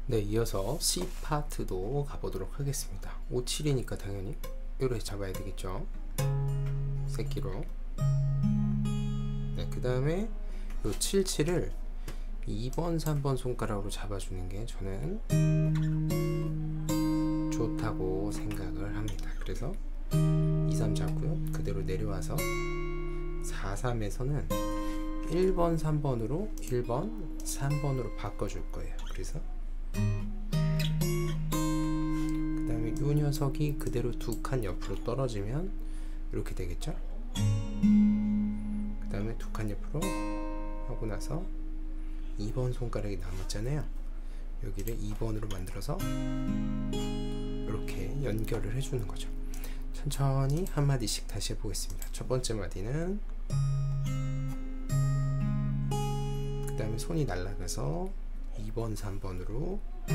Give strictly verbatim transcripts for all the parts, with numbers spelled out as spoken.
네, 이어서 C 파트도 가보도록 하겠습니다. 오, 칠이니까 당연히 이렇게 잡아야 되겠죠. 새끼로. 네, 그 다음에 요 칠, 칠을 이 번, 삼 번 손가락으로 잡아주는 게 저는 좋다고 생각을 합니다. 그래서 이, 삼 잡고요. 그대로 내려와서 사, 삼에서는 일 번, 삼 번으로 일 번, 삼 번으로 바꿔줄 거예요. 그래서 그 다음에 이 녀석이 그대로 두 칸 옆으로 떨어지면 이렇게 되겠죠. 그 다음에 두 칸 옆으로 하고 나서 이 번 손가락이 남았잖아요. 여기를 이 번으로 만들어서 이렇게 연결을 해주는 거죠. 천천히 한 마디씩 다시 해보겠습니다. 첫 번째 마디는 그 다음에 손이 날아가서 이 번, 삼 번으로 그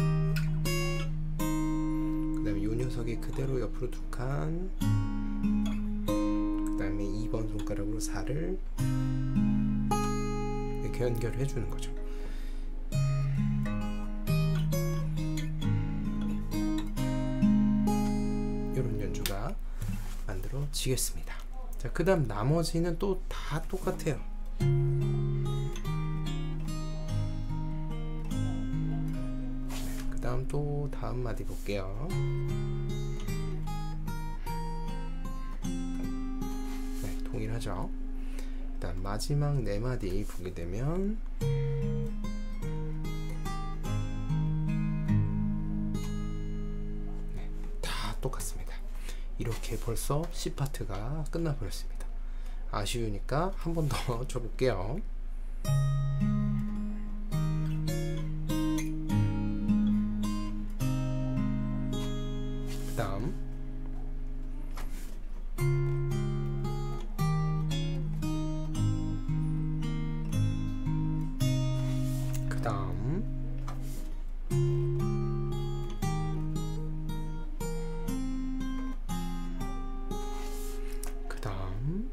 다음에 이 녀석이 그대로 옆으로 두 칸, 그 다음에 이 번 손가락으로 사를 이렇게 연결을 해주는 거죠. 이런 연주가 만들어지겠습니다. 자, 그 다음 나머지는 또 다 똑같아요. 그 다음 또 다음 마디 볼게요. 네, 동일하죠. 일단 마지막 네 마디 보게 되면 네, 다 똑같습니다. 이렇게 벌써 C 파트가 끝나버렸습니다. 아쉬우니까 한 번 더 줘볼게요. 그 다음 그 다음 그 다음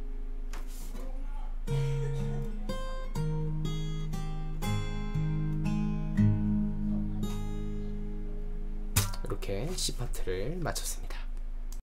이렇게 C 파트를 마쳤습니다.